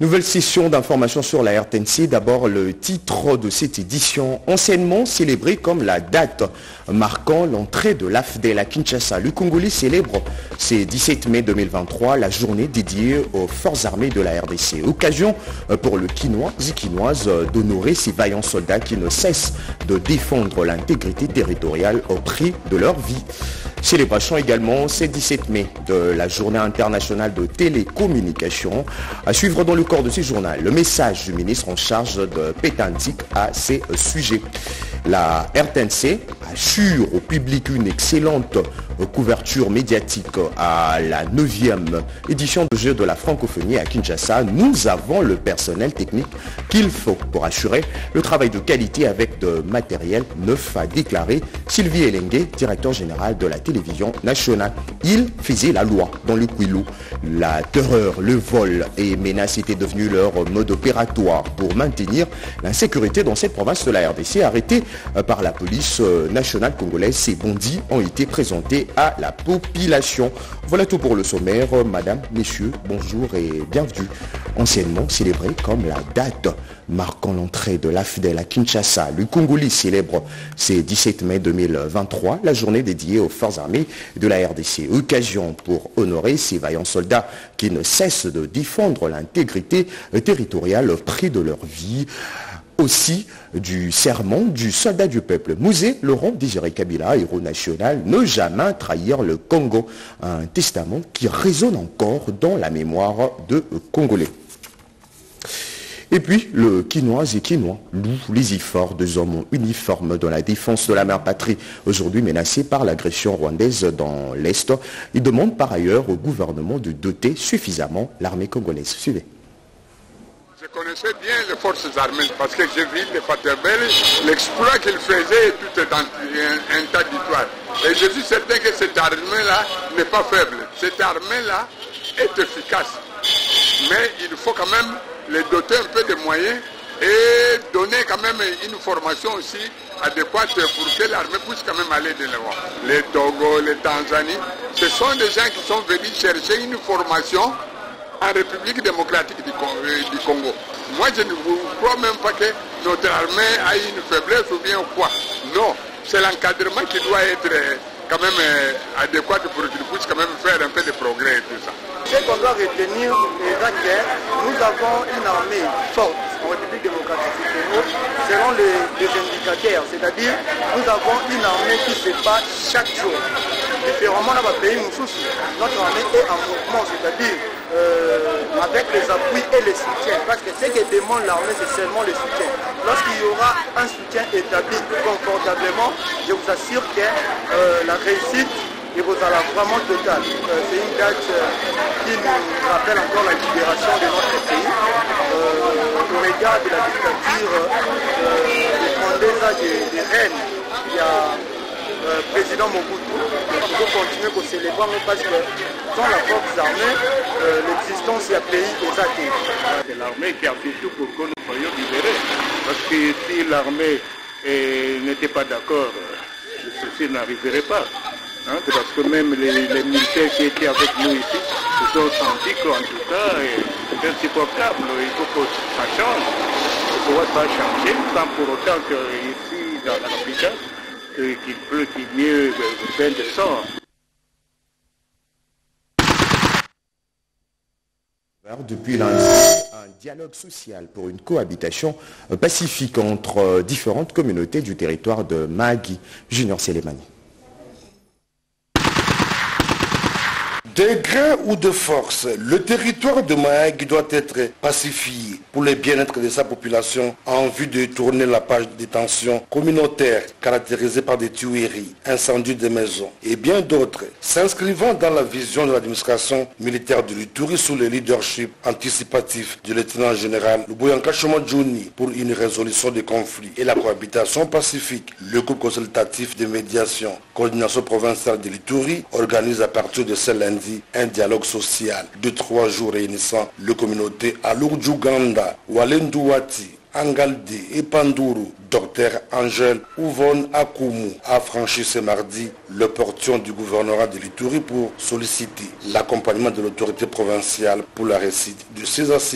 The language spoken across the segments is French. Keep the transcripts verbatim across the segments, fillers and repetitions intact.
Nouvelle session d'information sur la R T N C. D'abord, le titre de cette édition, anciennement célébrée comme la date marquant l'entrée de l'A F D L à Kinshasa. Le Congolais célèbre ce dix-sept mai deux mille vingt-trois la journée dédiée aux forces armées de la R D C. Occasion pour le Quinois et Quinoises d'honorer ces vaillants soldats qui ne cessent de défendre l'intégrité territoriale au prix de leur vie. Célébration également ce dix-sept mai de la journée internationale de télécommunication. À suivre dans le corps de ce journal, le message du ministre en charge de Pétantique à ces sujets. La R T N C assure au public une excellente couverture médiatique à la neuvième édition du Jeu de la francophonie à Kinshasa. Nous avons le personnel technique qu'il faut pour assurer le travail de qualité avec de matériel neuf, a déclaré Sylvie Elengue, directeur général de la télévision nationale. Il faisait la loi dans le Kwilu. La terreur, le vol et menaces étaient devenus leur mode opératoire pour maintenir l'insécurité dans cette province de la R D C. Arrêtés par la police nationale congolaise, ces bandits ont été présentés à la population. Voilà tout pour le sommaire. Madame, messieurs, bonjour et bienvenue. Anciennement célébré comme la date marquant l'entrée de l'A F D L à Kinshasa, le Congolais célèbre ce dix-sept mai deux mille vingt-trois la journée dédiée aux forces armées de la R D C. Occasion pour honorer ces vaillants soldats qui ne cessent de défendre l'intégrité territoriale au prix de leur vie. Aussi du serment du soldat du peuple. Mouzé Laurent Désiré Kabila, héros national, ne jamais trahir le Congo. Un testament qui résonne encore dans la mémoire de Congolais. Et puis, le Quinois et Quinois louent les efforts des hommes uniformes dans la défense de la mère patrie, aujourd'hui menacée par l'agression rwandaise dans l'Est. Ils demandent par ailleurs au gouvernement de doter suffisamment l'armée congolaise. Suivez. Je connaissais bien les forces armées parce que j'ai vu les Faterbel, l'exploit qu'ils faisaient, tout est un, un, un tas d'histoires. Et je suis certain que cette armée-là n'est pas faible. Cette armée-là est efficace. Mais il faut quand même les doter un peu de moyens et donner quand même une formation aussi adéquate pour que l'armée puisse quand même aller de l'avant. Les Togo, les Tanzanie, ce sont des gens qui sont venus chercher une formation en République démocratique du Congo. Moi, je ne vous crois même pas que notre armée a une faiblesse ou bien quoi. Non, c'est l'encadrement qui doit être quand même adéquat pour qu'il puisse quand même faire un peu de progrès et tout ça. Ce qu'on doit retenir, nous avons une armée forte en République démocratique du Congo selon les, les indicateurs, c'est-à-dire nous avons une armée qui se bat chaque jour. Différemment dans le pays, notre armée est en mouvement, c'est-à-dire euh, avec les appuis et les soutiens, parce que ce que demande l'armée, c'est seulement le soutien. Lorsqu'il y aura un soutien établi confortablement, je vous assure que euh, la réussite et vous allez vraiment total. Euh, c'est une date euh, qui nous rappelle encore la libération de notre pays. Euh, au regard de la dictature euh, des Condesa des, des reines, il y a le euh, président Mobutu. Il faut continuer pour célébrer parce que dans la force armée, euh, l'existence du pays est athée. C'est l'armée qui a fait tout pour que nous soyons libérés. Parce que si l'armée n'était pas d'accord, ceci n'arriverait pas. Hein, c'est parce que même les, les militaires qui étaient avec nous ici se sont sentis qu'en tout cas c'est insupportable. Il faut que ça change. Il ne pourra pas changer sans pour autant qu'ici dans la capitale, qu'il pleut, qu'il y ait plein de sang. Depuis lundi, un dialogue social pour une cohabitation pacifique entre différentes communautés du territoire de Mahagi. Junior Selemani. De gré ou de force, le territoire de Mahagi doit être pacifié pour le bien-être de sa population en vue de tourner la page des tensions communautaires caractérisées par des tueries, incendies de maisons et bien d'autres, s'inscrivant dans la vision de l'administration militaire de l'Ituri sous le leadership anticipatif du lieutenant-général Luboyanka Shomodjouni pour une résolution des conflits et la cohabitation pacifique. Le groupe consultatif de médiation, coordination provinciale de l'Ituri organise à partir de ce lundi un dialogue social de trois jours réunissant les communautés à Lourjouganda, Walendouati, Angalde et Panduru. Docteur Angèle Ouvon Akumu a franchi ce mardi le portion du gouvernorat de l'Ituri pour solliciter l'accompagnement de l'autorité provinciale pour la réussite de ces assises.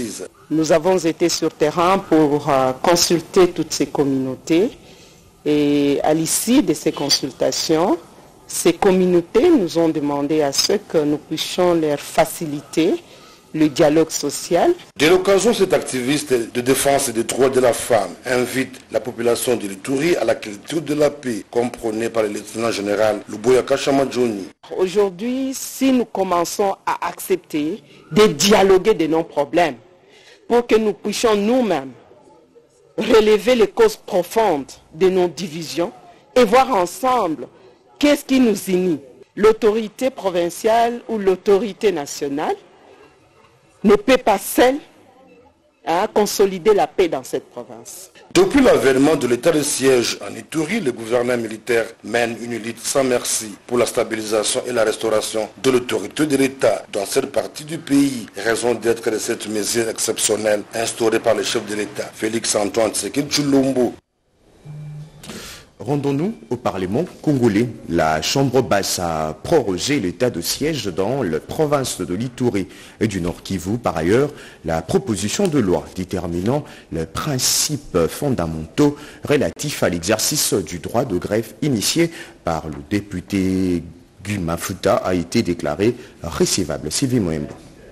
Nous avons été sur terrain pour euh, consulter toutes ces communautés et à l'issue de ces consultations, ces communautés nous ont demandé à ce que nous puissions leur faciliter le dialogue social. De l'occasion, cet activiste de défense des droits de la femme invite la population de l'Ituri à la culture de la paix, comme prôné par le lieutenant général Luboya Kashamadjoni. Aujourd'hui, si nous commençons à accepter de dialoguer de nos problèmes, pour que nous puissions nous-mêmes relever les causes profondes de nos divisions et voir ensemble qu'est-ce qui nous unit. L'autorité provinciale ou l'autorité nationale ne peut pas seule hein, consolider la paix dans cette province. Depuis l'avènement de l'état de siège en Ituri, le gouvernement militaire mène une lutte sans merci pour la stabilisation et la restauration de l'autorité de l'État dans cette partie du pays. Raison d'être de cette mesure exceptionnelle instaurée par le chef de l'État, Félix-Antoine Tshisekedi Tshilombo. Rendons-nous au Parlement congolais. La Chambre basse a prorogé l'état de siège dans la province de l'Ituri et du Nord Kivu. Par ailleurs, la proposition de loi déterminant les principes fondamentaux relatifs à l'exercice du droit de grève initié par le député Guy Mafuta a été déclarée recevable. Sylvie Moembo.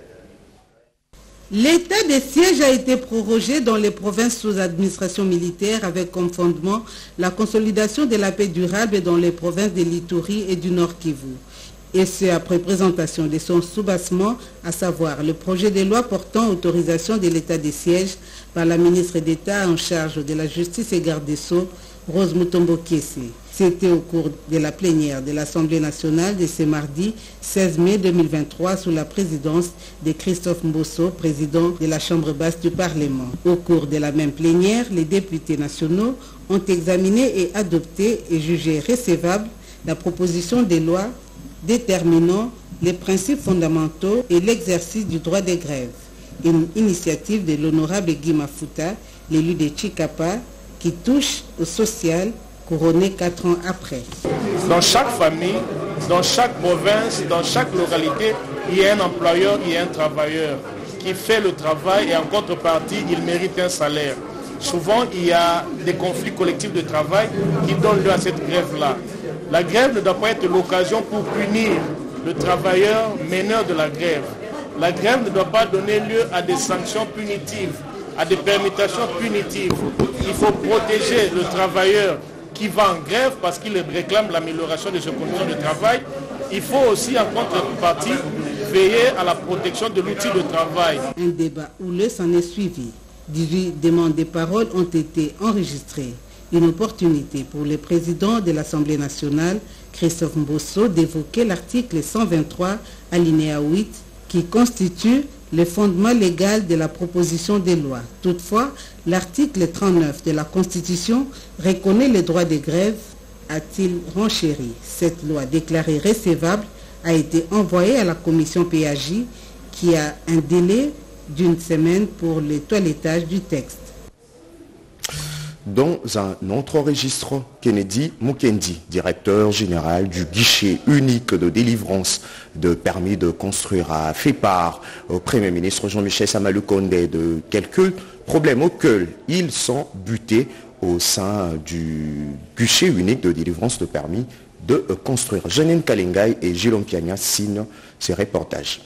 L'état de siège a été prorogé dans les provinces sous administration militaire avec comme fondement la consolidation de la paix durable dans les provinces de l'Ituri et du Nord Kivu. Et ce après présentation de son soubassement, à savoir le projet de loi portant autorisation de l'état de siège par la ministre d'État en charge de la justice et garde des Sceaux, Rose Mutombo Kiese. C'était au cours de la plénière de l'Assemblée nationale de ce mardi seize mai deux mille vingt-trois sous la présidence de Christophe Mbosso, président de la Chambre basse du Parlement. Au cours de la même plénière, les députés nationaux ont examiné et adopté et jugé recevable la proposition de loi déterminant les principes fondamentaux et l'exercice du droit de grève. Une initiative de l'honorable Guy Mafuta, l'élu de Chikapa, qui touche au social, couronné quatre ans après. Dans chaque famille, dans chaque province, dans chaque localité, il y a un employeur, il y a un travailleur qui fait le travail et en contrepartie, il mérite un salaire. Souvent, il y a des conflits collectifs de travail qui donnent lieu à cette grève-là. La grève ne doit pas être l'occasion pour punir le travailleur meneur de la grève. La grève ne doit pas donner lieu à des sanctions punitives, à des permutations punitives. Il faut protéger le travailleur qui va en grève parce qu'il réclame l'amélioration de ses conditions de travail. Il faut aussi en contrepartie veiller à la protection de l'outil de travail. Un débat houleux s'en est suivi. dix-huit demandes de parole ont été enregistrées. Une opportunité pour le président de l'Assemblée nationale, Christophe Mbosso, d'évoquer l'article cent vingt-trois, alinéa huit, qui constitue le fondement légal de la proposition de loi. Toutefois, l'article trente-neuf de la Constitution reconnaît les droits de grève, a-t-il renchéri. Cette loi déclarée recevable a été envoyée à la commission P A J qui a un délai d'une semaine pour le toilettage du texte. Dans un autre registre, Kennedy Mukendi, directeur général du guichet unique de délivrance de permis de construire, a fait part au Premier ministre Jean-Michel Samalukonde de quelques problèmes auxquels ils sont butés au sein du guichet unique de délivrance de permis de construire. Janine Kalengay et Gilom Piagna signent ces reportages.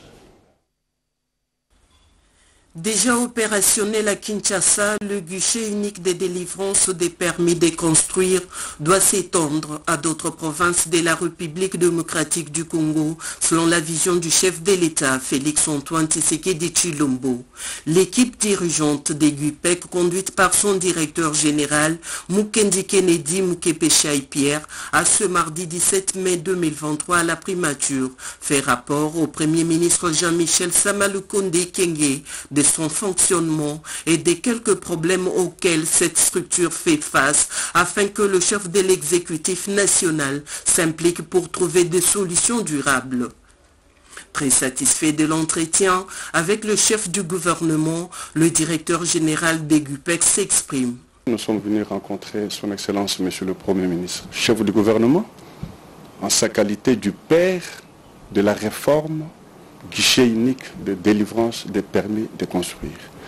Déjà opérationnel à Kinshasa, le guichet unique de délivrance des permis de construire doit s'étendre à d'autres provinces de la République démocratique du Congo, selon la vision du chef de l'État, Félix-Antoine Tshisekedi Tshilombo. L'équipe dirigeante des G U P E C, conduite par son directeur général, Mukendi Kennedy Mukepeshai-Pierre, a ce mardi dix-sept mai deux mille vingt-trois à la primature fait rapport au Premier ministre Jean-Michel Samalukonde Kenge de son fonctionnement et des quelques problèmes auxquels cette structure fait face afin que le chef de l'exécutif national s'implique pour trouver des solutions durables. Très satisfait de l'entretien avec le chef du gouvernement, le directeur général des G U P E C s'exprime. Nous sommes venus rencontrer son Excellence, Monsieur le Premier ministre, chef du gouvernement, en sa qualité du père de la réforme guichet unique de délivrance des permis de construire.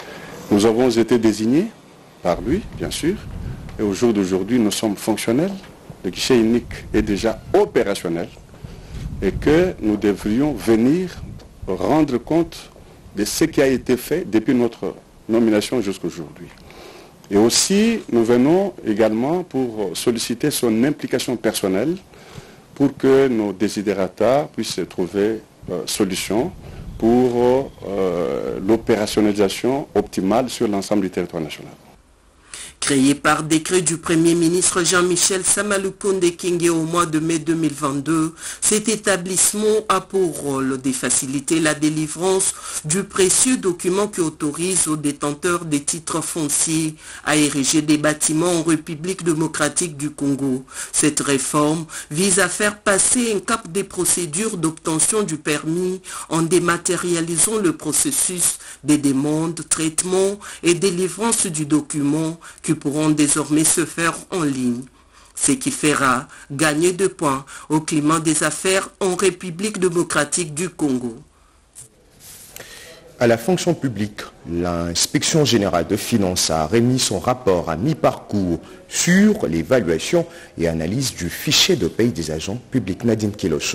Nous avons été désignés par lui, bien sûr, et au jour d'aujourd'hui, nous sommes fonctionnels. Le guichet unique est déjà opérationnel et que nous devrions venir rendre compte de ce qui a été fait depuis notre nomination jusqu'à aujourd'hui. Et aussi, nous venons également pour solliciter son implication personnelle pour que nos desiderata puissent trouver euh, solution pour euh, l'opérationnalisation optimale sur l'ensemble du territoire national. Créé par décret du Premier ministre Jean-Michel Samalukonde Kenge au mois de mai deux mille vingt-deux, cet établissement a pour rôle de faciliter la délivrance du précieux document qui autorise aux détenteurs des titres fonciers à ériger des bâtiments en République démocratique du Congo. Cette réforme vise à faire passer un cap des procédures d'obtention du permis en dématérialisant le processus des demandes, traitements et délivrance du document qui pourront désormais se faire en ligne, ce qui fera gagner deux points au climat des affaires en République démocratique du Congo. À la fonction publique, l'inspection générale de finances a remis son rapport à mi-parcours sur l'évaluation et analyse du fichier de paye des agents publics. Nadine Kilocho.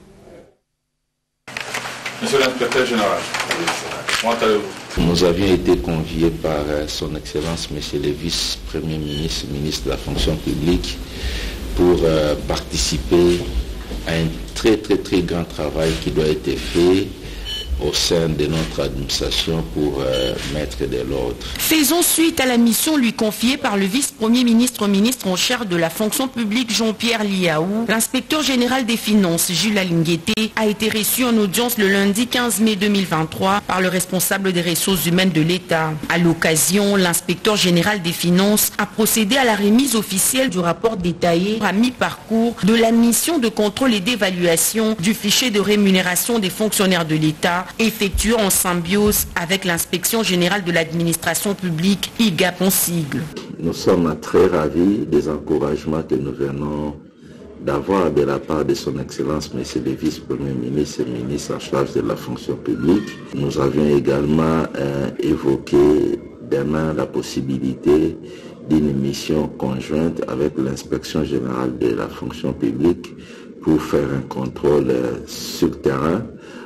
Monsieur l'inspecteur général, comment allez-vous? Nous avions été conviés par son Excellence, Monsieur le vice-premier ministre, ministre de la fonction publique, pour euh, participer à un très très très grand travail qui doit être fait au sein de notre administration pour euh, mettre de l'ordre. Faisons suite à la mission lui confiée par le vice-premier ministre, ministre en charge de la fonction publique Jean-Pierre Liaou. L'inspecteur général des finances, Jules Alinguete, a été reçu en audience le lundi quinze mai deux mille vingt-trois par le responsable des ressources humaines de l'État. À l'occasion, l'inspecteur général des finances a procédé à la remise officielle du rapport détaillé à mi-parcours de la mission de contrôle et d'évaluation du fichier de rémunération des fonctionnaires de l'État effectué en symbiose avec l'inspection générale de l'administration publique, I G A P en sigle. Nous sommes très ravis des encouragements que nous venons d'avoir de la part de son Excellence, Monsieur le vice-premier ministre et ministre en charge de la fonction publique. Nous avions également euh, évoqué demain la possibilité d'une mission conjointe avec l'inspection générale de la fonction publique pour faire un contrôle euh, sur terrain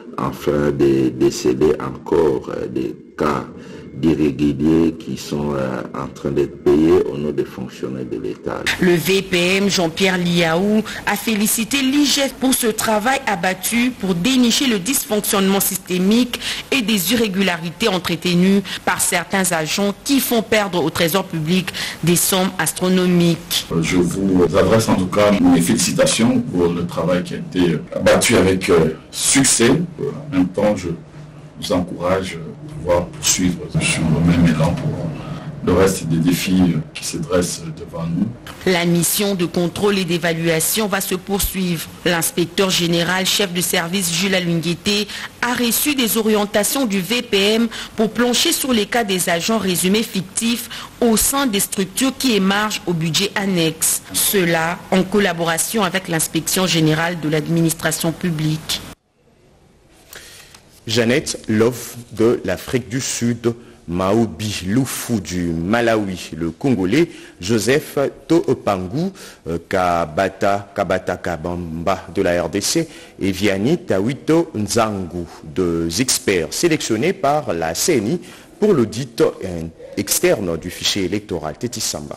afin de déceler encore des cas d'irréguliers qui sont euh, en train d'être payés au nom des fonctionnaires de l'État. Le V P M Jean-Pierre Liaou a félicité l'I G E F pour ce travail abattu pour dénicher le dysfonctionnement systémique et des irrégularités entretenues par certains agents qui font perdre au trésor public des sommes astronomiques. Je vous adresse en tout cas mes félicitations pour le travail qui a été abattu avec euh, succès. En même temps, je vous encourage à pouvoir poursuivre sur le même élan pour le reste des défis qui se dressent devant nous. La mission de contrôle et d'évaluation va se poursuivre. L'inspecteur général, chef de service Jules Alinguete, a reçu des orientations du V P M pour plancher sur les cas des agents résumés fictifs au sein des structures qui émargent au budget annexe. Cela en collaboration avec l'inspection générale de l'administration publique. Jeannette Love de l'Afrique du Sud, Maobi Loufou du Malawi, le Congolais, Joseph Toopangou, Kabata, Kabata Kabamba de la R D C et Vianney Tawito Nzangu, deux experts sélectionnés par la C N I pour l'audit externe du fichier électoral. Tétis Samba.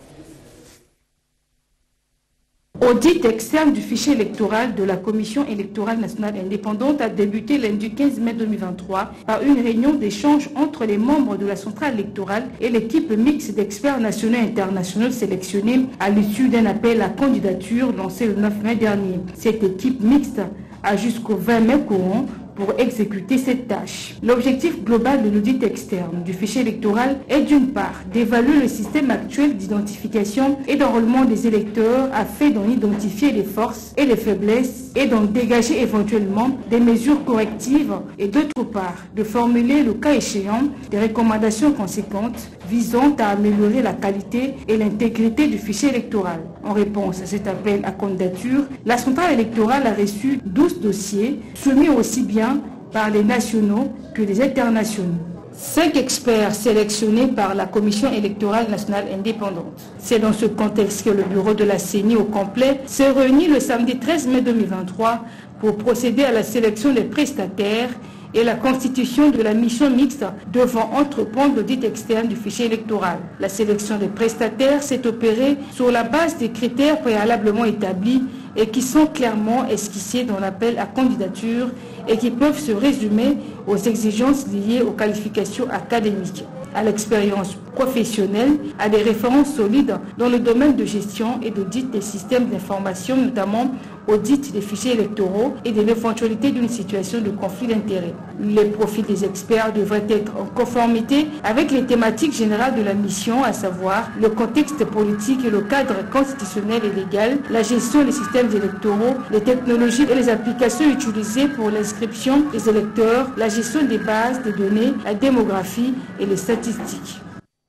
Audit externe du fichier électoral de la Commission électorale nationale indépendante a débuté lundi quinze mai deux mille vingt-trois par une réunion d'échange entre les membres de la centrale électorale et l'équipe mixte d'experts nationaux et internationaux sélectionnés à l'issue d'un appel à candidature lancé le neuf mai dernier. Cette équipe mixte a jusqu'au vingt mai courant pour exécuter cette tâche. L'objectif global de l'audit externe du fichier électoral est d'une part d'évaluer le système actuel d'identification et d'enrôlement des électeurs afin d'en identifier les forces et les faiblesses et d'en dégager éventuellement des mesures correctives et d'autre part de formuler le cas échéant des recommandations conséquentes visant à améliorer la qualité et l'intégrité du fichier électoral. En réponse à cet appel à candidature, la centrale électorale a reçu douze dossiers soumis aussi bien par les nationaux que les internationaux. cinq experts sélectionnés par la Commission électorale nationale indépendante. C'est dans ce contexte que le bureau de la C E N I au complet s'est réuni le samedi treize mai deux mille vingt-trois pour procéder à la sélection des prestataires et la constitution de la mission mixte devant entreprendre l'audit externe du fichier électoral. La sélection des prestataires s'est opérée sur la base des critères préalablement établis et qui sont clairement esquissés dans l'appel à candidature et qui peuvent se résumer aux exigences liées aux qualifications académiques, à l'expérience professionnelle, à des références solides dans le domaine de gestion et d'audit des systèmes d'information, notamment audit des fichiers électoraux et de l'éventualité d'une situation de conflit d'intérêts. Les profils des experts devraient être en conformité avec les thématiques générales de la mission, à savoir le contexte politique et le cadre constitutionnel et légal, la gestion des systèmes électoraux, les technologies et les applications utilisées pour l'inscription des électeurs, la gestion des bases de données, la démographie et les statistiques.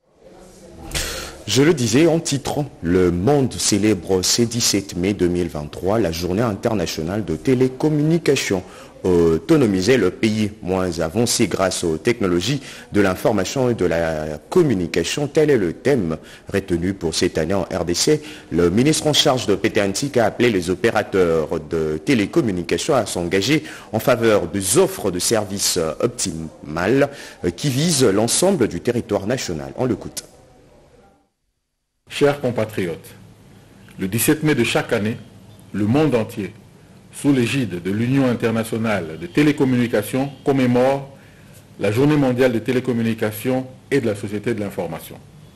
Je le disais en titre, le monde célèbre ce dix-sept mai deux mille vingt-trois la journée internationale de télécommunications. Autonomiser le pays moins avancé grâce aux technologies de l'information et de la communication, tel est le thème retenu pour cette année en R D C. Le ministre en charge de P T Antique a appelé les opérateurs de télécommunications à s'engager en faveur des offres de services optimales qui visent l'ensemble du territoire national. On l'écoute. Chers compatriotes, le dix-sept mai de chaque année, le monde entier, sous l'égide de l'Union internationale de télécommunications, commémore la Journée mondiale des télécommunications et de la société de l'information.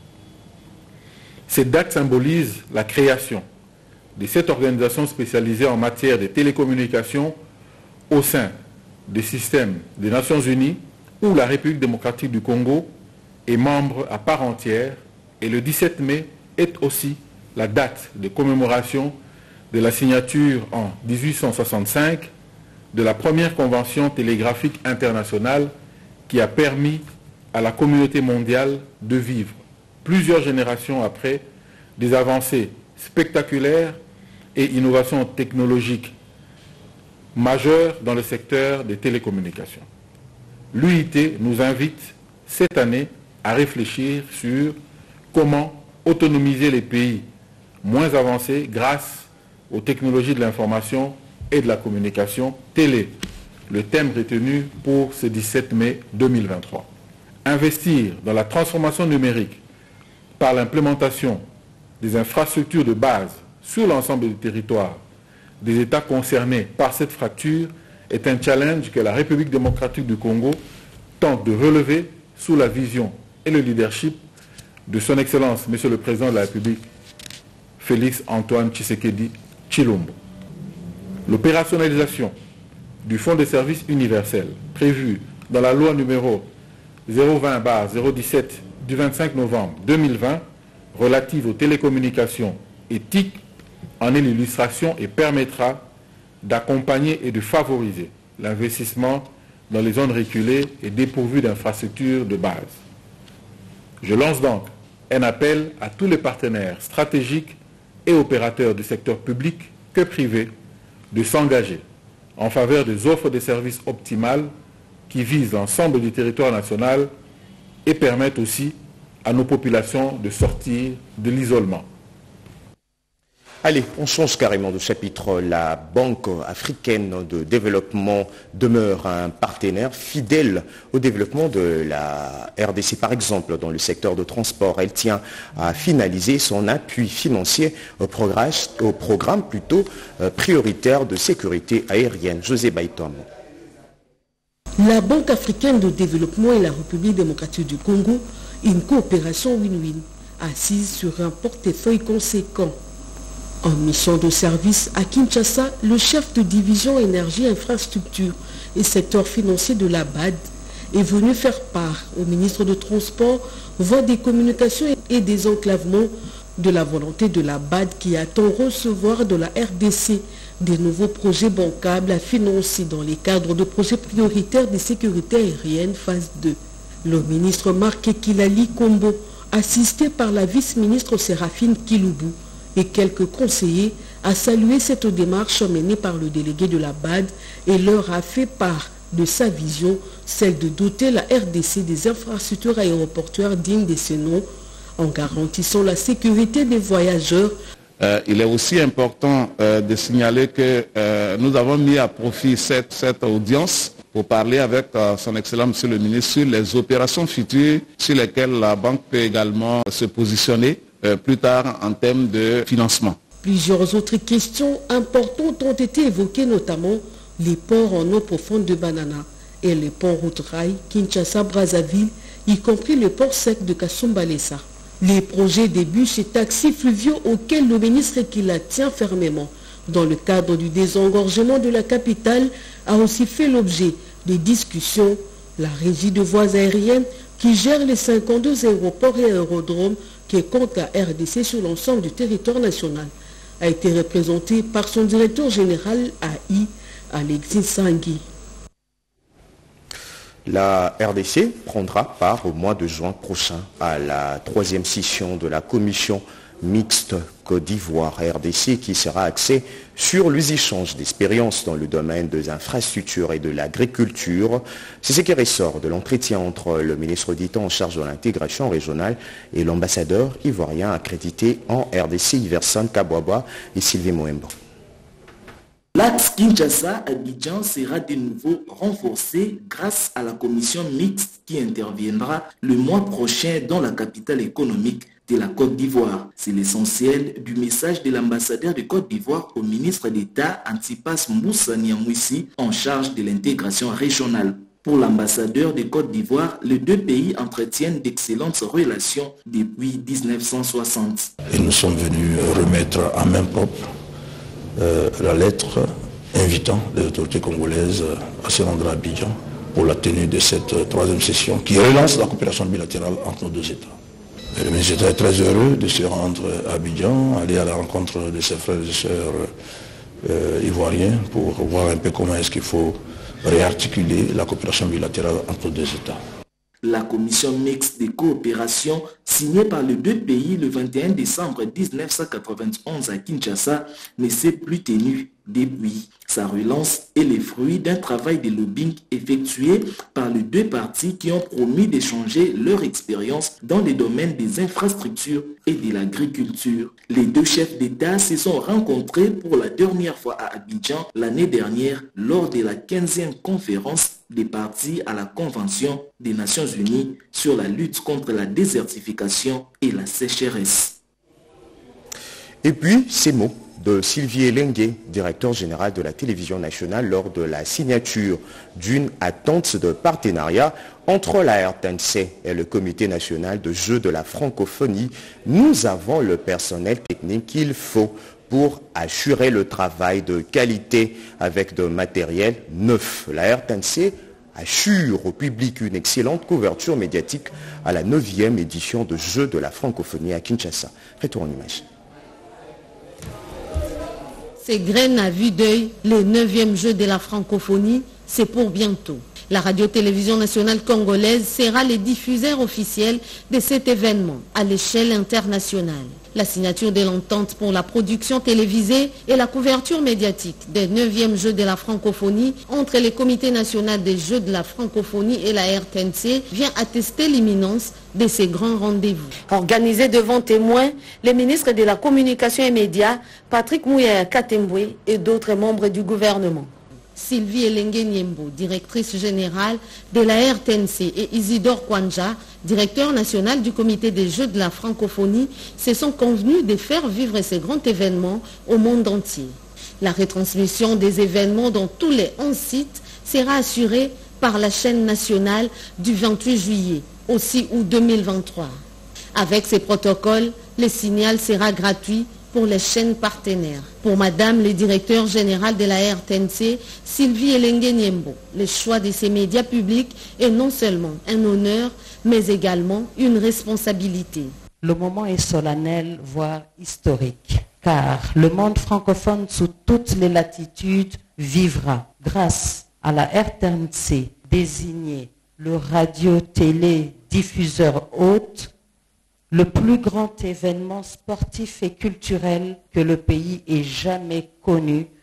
Cette date symbolise la création de cette organisation spécialisée en matière de télécommunications au sein des systèmes des Nations Unies où la République démocratique du Congo est membre à part entière, et le dix-sept mai est aussi la date de commémoration de la signature en mille huit cent soixante-cinq de la première convention télégraphique internationale qui a permis à la communauté mondiale de vivre, plusieurs générations après, des avancées spectaculaires et innovations technologiques majeures dans le secteur des télécommunications. L'U I T nous invite cette année à réfléchir sur comment autonomiser les pays moins avancés grâce aux technologies de l'information et de la communication. Tel est le thème retenu pour ce dix-sept mai deux mille vingt-trois. Investir dans la transformation numérique par l'implémentation des infrastructures de base sur l'ensemble du territoire des États concernés par cette fracture est un challenge que la République démocratique du Congo tente de relever sous la vision et le leadership de son Excellence, Monsieur le Président de la République, Félix Antoine Tshisekedi Tshilombo. L'opérationnalisation du Fonds de services universels prévu dans la loi numéro zéro vingt barre zéro dix-sept du vingt-cinq novembre deux mille vingt relative aux télécommunications éthiques en est l'illustration et permettra d'accompagner et de favoriser l'investissement dans les zones reculées et dépourvues d'infrastructures de base. Je lance donc un appel à tous les partenaires stratégiques et opérateurs du secteur public que privé de s'engager en faveur des offres de services optimales qui visent l'ensemble du territoire national et permettent aussi à nos populations de sortir de l'isolement. Allez, on change carrément de chapitre. La Banque africaine de développement demeure un partenaire fidèle au développement de la R D C. Par exemple, dans le secteur de transport, elle tient à finaliser son appui financier au programme, au programme plutôt prioritaire de sécurité aérienne. José Baïtom. La Banque africaine de développement et la République démocratique du Congo, une coopération win-win, assise sur un portefeuille conséquent. En mission de service à Kinshasa, le chef de division énergie, infrastructure et secteur financier de la B A D est venu faire part au ministre de Transport, voie des communications et des enclavements de la volonté de la B A D qui attend recevoir de la R D C des nouveaux projets bancables à financer dans les cadres de projets prioritaires de sécurité aérienne phase deux. Le ministre Marc Ekilali Kombo, assisté par la vice-ministre Séraphine Kiloubou, et quelques conseillers a salué cette démarche menée par le délégué de la B A D et leur a fait part de sa vision, celle de doter la R D C des infrastructures aéroportuaires dignes de ce nom, en garantissant la sécurité des voyageurs. Euh, il est aussi important euh, de signaler que euh, nous avons mis à profit cette, cette audience pour parler avec euh, son Excellence Monsieur le Ministre sur les opérations futures sur lesquelles la Banque peut également se positionner euh, plus tard en termes de financement. Plusieurs autres questions importantes ont été évoquées, notamment les ports en eau profonde de Banana et les ports route-rail Kinshasa-Brazzaville, y compris le port sec de Kasumbalesa. Les projets des bus et taxis fluviaux auxquels le ministre qui la tient fermement dans le cadre du désengorgement de la capitale a aussi fait l'objet des discussions. La régie de voies aériennes qui gère les cinquante-deux aéroports et aérodromes qui compte la R D C sur l'ensemble du territoire national a été représentée par son directeur général A I, Alexis Sangui. La R D C prendra part au mois de juin prochain à la troisième session de la commission mixte Côte d'Ivoire-R D C qui sera axée sur les échanges d'expériences dans le domaine des infrastructures et de l'agriculture. C'est ce qui ressort de l'entretien entre le ministre d'État en charge de l'intégration régionale et l'ambassadeur ivoirien accrédité en R D C, Iverson Kabwaba et Sylvie Moembo. L'axe Kinshasa-Abidjan sera de nouveau renforcé grâce à la commission mixte qui interviendra le mois prochain dans la capitale économique de la Côte d'Ivoire. C'est l'essentiel du message de l'ambassadeur de Côte d'Ivoire au ministre d'État Antipas Moussa Niamouissi en charge de l'intégration régionale. Pour l'ambassadeur de Côte d'Ivoire, les deux pays entretiennent d'excellentes relations depuis mille neuf cent soixante. Et nous sommes venus remettre à main propre Euh, la lettre invitant les autorités congolaises à se rendre à Abidjan pour la tenue de cette euh, troisième session qui relance la coopération bilatérale entre nos deux États. Et le ministre d'État est très heureux de se rendre à Abidjan, aller à la rencontre de ses frères et sœurs euh, ivoiriens pour voir un peu comment est-ce qu'il faut réarticuler la coopération bilatérale entre nos deux États. La commission mixte de coopération signée par les deux pays le vingt et un décembre mille neuf cent quatre-vingt-onze à Kinshasa ne s'est plus tenue depuis. Sa relance est le fruit d'un travail de lobbying effectué par les deux parties qui ont promis d'échanger leur expérience dans les domaines des infrastructures et de l'agriculture. Les deux chefs d'État se sont rencontrés pour la dernière fois à Abidjan l'année dernière lors de la quinzième conférence des parties à la Convention des Nations Unies sur la lutte contre la désertification et la sécheresse. Et puis, ces mots de Sylvie Elengue, directeur général de la télévision nationale, lors de la signature d'une attente de partenariat entre la R T N C et le Comité national de jeux de la francophonie. Nous avons le personnel technique qu'il faut pour assurer le travail de qualité avec de matériel neuf. La R T N C assure au public une excellente couverture médiatique à la neuvième édition de Jeux de la francophonie à Kinshasa. Retour en image. Ces graines à vue d'œil, les neuvièmes Jeux de la francophonie, c'est pour bientôt. La radio-télévision nationale congolaise sera le diffuseur officiel de cet événement à l'échelle internationale. La signature de l'entente pour la production télévisée et la couverture médiatique des neuvièmes Jeux de la francophonie entre le Comité national des Jeux de la francophonie et la R T N C vient attester l'imminence de ces grands rendez-vous. Organisé devant témoins, les ministres de la Communication et Médias, Patrick Mouya Katembwe et d'autres membres du gouvernement. Sylvie Elengue Niembo, directrice générale de la R T N C, et Isidore Kwanja, directeur national du comité des Jeux de la francophonie, se sont convenus de faire vivre ces grands événements au monde entier. La retransmission des événements dans tous les onze sites sera assurée par la chaîne nationale du vingt-huit juillet, au six août deux mille vingt-trois. Avec ces protocoles, le signal sera gratuit pour les chaînes partenaires. Pour Madame le directeur général de la R T N C, Sylvie Elengue Niembo, le choix de ces médias publics est non seulement un honneur, mais également une responsabilité. Le moment est solennel, voire historique, car le monde francophone sous toutes les latitudes vivra, grâce à la R T N C, désigné le radio-télé-diffuseur hôte, le plus grand événement sportif et culturel que le pays ait jamais connu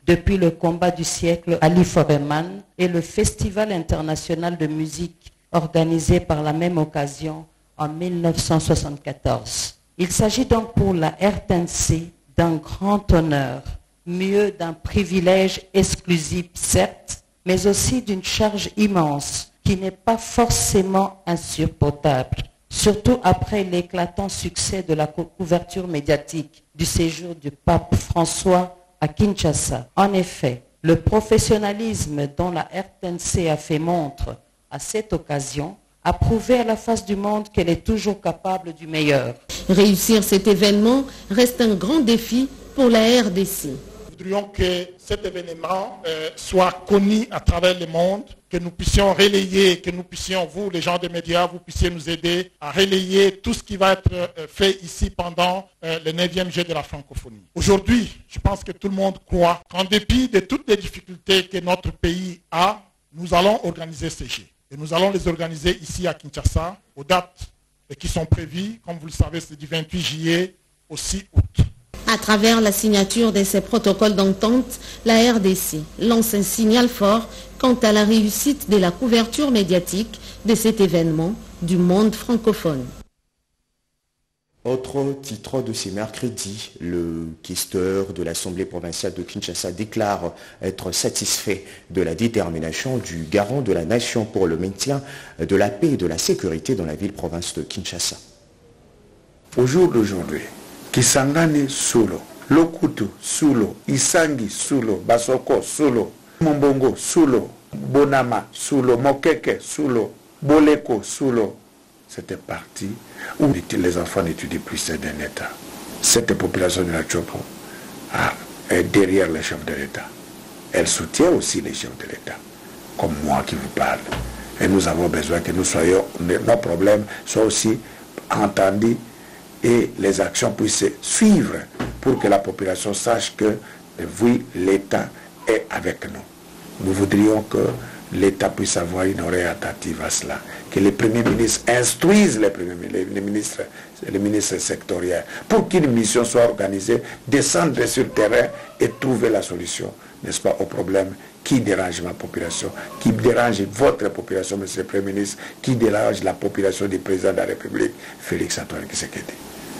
depuis le combat du siècle Ali Foreman et le Festival international de musique organisé par la même occasion en mille neuf cent soixante-quatorze. Il s'agit donc pour la R T N C d'un grand honneur, mieux d'un privilège exclusif certes, mais aussi d'une charge immense qui n'est pas forcément insurmontable, surtout après l'éclatant succès de la couverture médiatique du séjour du pape François à Kinshasa. En effet, le professionnalisme dont la R T N C a fait montre à cette occasion a prouvé à la face du monde qu'elle est toujours capable du meilleur. Réussir cet événement reste un grand défi pour la R D C. Nous voudrions que cet événement euh, soit connu à travers le monde, que nous puissions relayer, que nous puissions, vous les gens des médias, vous puissiez nous aider à relayer tout ce qui va être euh, fait ici pendant euh, le neuvième Jeu de la francophonie. Aujourd'hui, je pense que tout le monde croit qu'en dépit de toutes les difficultés que notre pays a, nous allons organiser ces Jeux. Et nous allons les organiser ici à Kinshasa, aux dates qui sont prévues. Comme vous le savez, c'est du vingt-huit juillet au six août. À travers la signature de ces protocoles d'entente, la R D C lance un signal fort quant à la réussite de la couverture médiatique de cet événement du monde francophone. Autre titre de ces mercredis, le questeur de l'Assemblée provinciale de Kinshasa déclare être satisfait de la détermination du garant de la nation pour le maintien de la paix et de la sécurité dans la ville-province de Kinshasa. Au jour d'aujourd'hui, Kisangani Sulo, Lokutu Sulo, Isangi Sulo, Basoko Sulo, Mombongo Sulo, Bonama Sulo, Mokeke Sulo, Boleko Sulo, c'était parti où les enfants n'étudient plus d'un État. Cette population de la Chopo est derrière les chefs de l'État. Elle soutient aussi les chefs de l'État, comme moi qui vous parle. Et nous avons besoin que nous soyons, nos problèmes soient aussi entendus et les actions puissent suivre pour que la population sache que, oui, l'État est avec nous. Nous voudrions que l'État puisse avoir une oreille attentive à cela, que les premiers ministres instruisent les, premiers, les, les, ministres, les ministres sectoriels pour qu'une mission soit organisée, descendre sur le terrain et trouver la solution, n'est-ce pas, au problème qui dérange ma population, qui dérange votre population, monsieur le Premier ministre, qui dérange la population du président de la République, Félix Antoine Tshisekedi.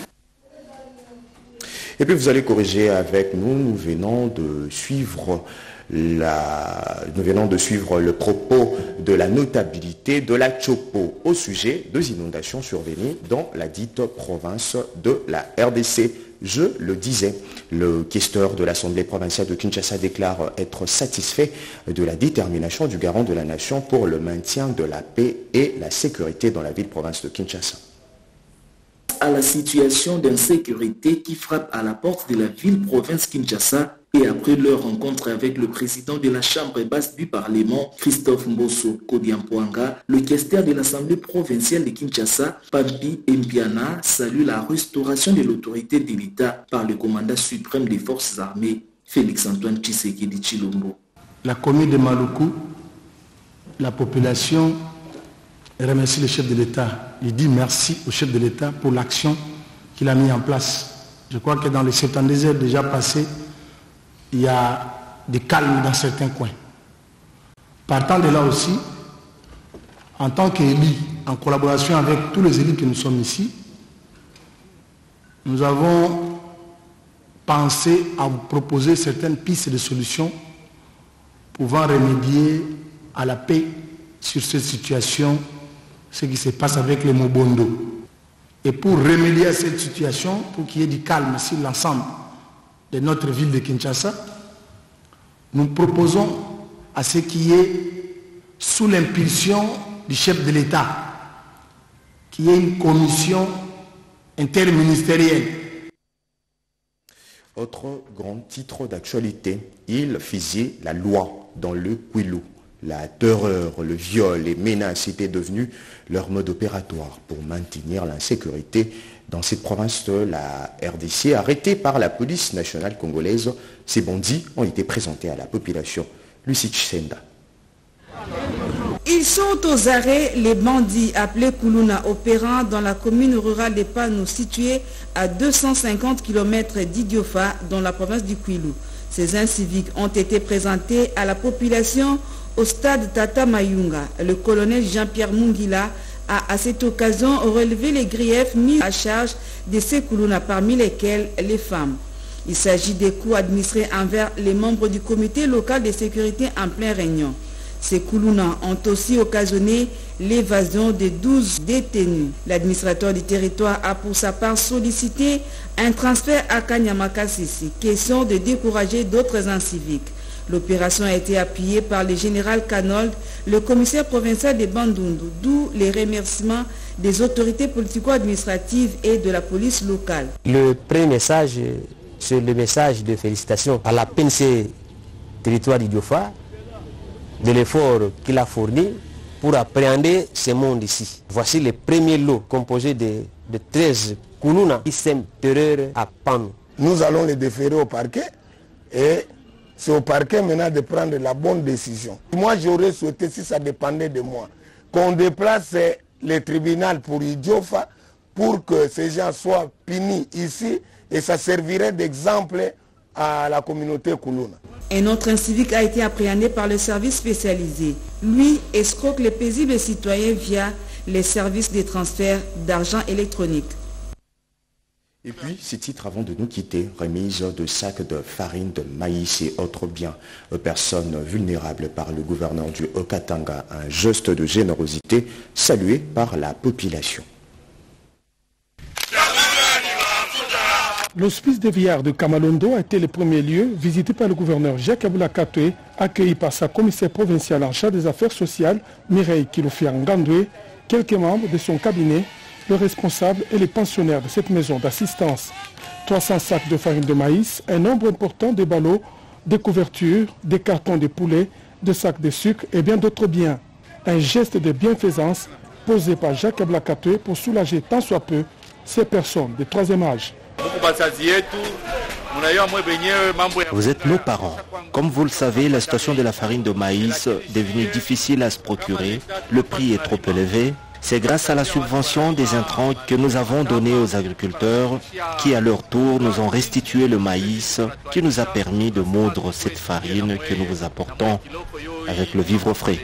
Et puis vous allez corriger avec nous, nous venons de suivre La, nous venons de suivre le propos de la notabilité de la Chopo au sujet des inondations survenues dans la dite province de la R D C. Je le disais, le questeur de l'Assemblée provinciale de Kinshasa déclare être satisfait de la détermination du garant de la nation pour le maintien de la paix et la sécurité dans la ville-province de Kinshasa. À la situation d'insécurité qui frappe à la porte de la ville-province Kinshasa, et après leur rencontre avec le président de la Chambre basse du Parlement, Christophe Mbosso Kodiampoanga, le questeur de l'Assemblée provinciale de Kinshasa, Pampi Mpiana, salue la restauration de l'autorité de l'État par le commandant suprême des forces armées, Félix Antoine Tshisekedi Tshilombo. La commune de Maluku, la population remercie le chef de l'État. Il dit merci au chef de l'État pour l'action qu'il a mis en place. Je crois que dans les soixante-dix heures déjà passées, il y a des calmes dans certains coins. Partant de là aussi, en tant qu'élus, en collaboration avec tous les élus que nous sommes ici, nous avons pensé à vous proposer certaines pistes de solutions pouvant remédier à la paix sur cette situation, ce qui se passe avec les Mobondo. Et pour remédier à cette situation, pour qu'il y ait du calme sur l'ensemble de notre ville de Kinshasa, nous proposons à ce qui est sous l'impulsion du chef de l'État, qu'il y ait une commission interministérielle. Autre grand titre d'actualité, il faisait la loi dans le Kwilu. La terreur, le viol, les menaces étaient devenus leur mode opératoire pour maintenir l'insécurité dans cette province de la R D C. Arrêtés par la police nationale congolaise, ces bandits ont été présentés à la population. Lucie Tsenda. Ils sont aux arrêts, les bandits appelés Kuluna, opérant dans la commune rurale de Panou, située à deux cent cinquante kilomètres d'Idiofa, dans la province du Kwilu. Ces inciviques ont été présentés à la population au stade Tata Mayunga. Le colonel Jean-Pierre Mungila a à cette occasion relevé les griefs mis à charge de ces Koulouna, parmi lesquels les femmes. Il s'agit des coûts administrés envers les membres du comité local de sécurité en pleine réunion. Ces Koulouna ont aussi occasionné l'évasion de douze détenus. L'administrateur du territoire a pour sa part sollicité un transfert à Kanyamakasisi, question de décourager d'autres inciviques. L'opération a été appuyée par le général Kanold, le commissaire provincial de Bandundu, d'où les remerciements des autorités politico-administratives et de la police locale. Le premier message, c'est le message de félicitations à la P N C territoire d'Idiofa, de l'effort qu'il a fourni pour appréhender ce monde ici. Voici le premier lot composé de, de treize Koulouna qui sèment terreur à Panou. Nous allons les déférer au parquet et c'est au parquet maintenant de prendre la bonne décision. Moi j'aurais souhaité, si ça dépendait de moi, qu'on déplace le tribunal pour Idiofa pour que ces gens soient punis ici et ça servirait d'exemple à la communauté Koulouna. Un autre incivique a été appréhendé par le service spécialisé. Lui escroque les paisibles citoyens via les services de transfert d'argent électronique. Et puis, ces titres avant de nous quitter, remise de sacs de farine, de maïs et autres biens aux personnes vulnérables par le gouverneur du Haut-Katanga, un geste de générosité salué par la population. L'hospice des Vieillards de Kamalondo a été le premier lieu visité par le gouverneur Jacques Aboula Katoué, accueilli par sa commissaire provinciale en charge des affaires sociales, Mireille Kilofia Ngandoué, quelques membres de son cabinet, le responsable et les pensionnaires de cette maison d'assistance. trois cents sacs de farine de maïs, un nombre important de ballots, des couvertures, des cartons de poulet, des sacs de sucre et bien d'autres biens. Un geste de bienfaisance posé par Jacques Aboula Katoué pour soulager tant soit peu ces personnes de troisième âge. Vous êtes nos parents. Comme vous le savez, la situation de la farine de maïs est devenue difficile à se procurer. Le prix est trop élevé. C'est grâce à la subvention des intrants que nous avons donné aux agriculteurs qui, à leur tour, nous ont restitué le maïs qui nous a permis de moudre cette farine que nous vous apportons avec le vivre frais.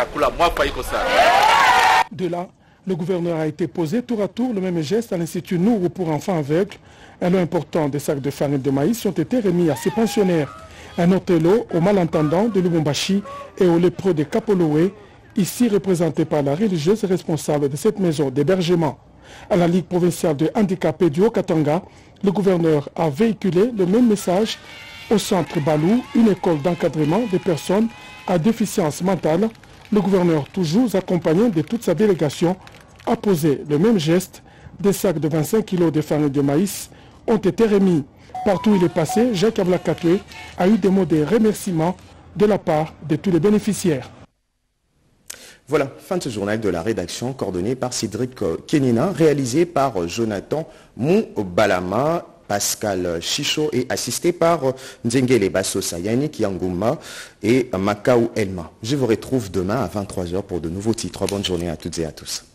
De là, le gouverneur a été posé tour à tour le même geste à l'Institut Nourou pour enfants aveugles. Un lot important des sacs de farine de maïs ont été remis à ces pensionnaires. Un autre lot aux malentendants de Lubumbashi et aux lépreux de Kapoloé, ici représentés par la religieuse responsable de cette maison d'hébergement. À la Ligue provinciale de handicapés du Haut-Katanga, le gouverneur a véhiculé le même message au centre Balou, une école d'encadrement des personnes à déficience mentale. Le gouverneur, toujours accompagné de toute sa délégation, a posé le même geste. Des sacs de vingt-cinq kilos de farine de maïs ont été remis. Partout où il est passé, Jacques Aboula Katoué a eu des mots de remerciement de la part de tous les bénéficiaires. Voilà, fin de ce journal de la rédaction coordonné par Cédric Kenina, réalisé par Jonathan Moubalama, Pascal Chicho et assisté par Nzengele Basosa, Yannick Yangouma et Makao Elma. Je vous retrouve demain à vingt-trois heures pour de nouveaux titres. Bonne journée à toutes et à tous.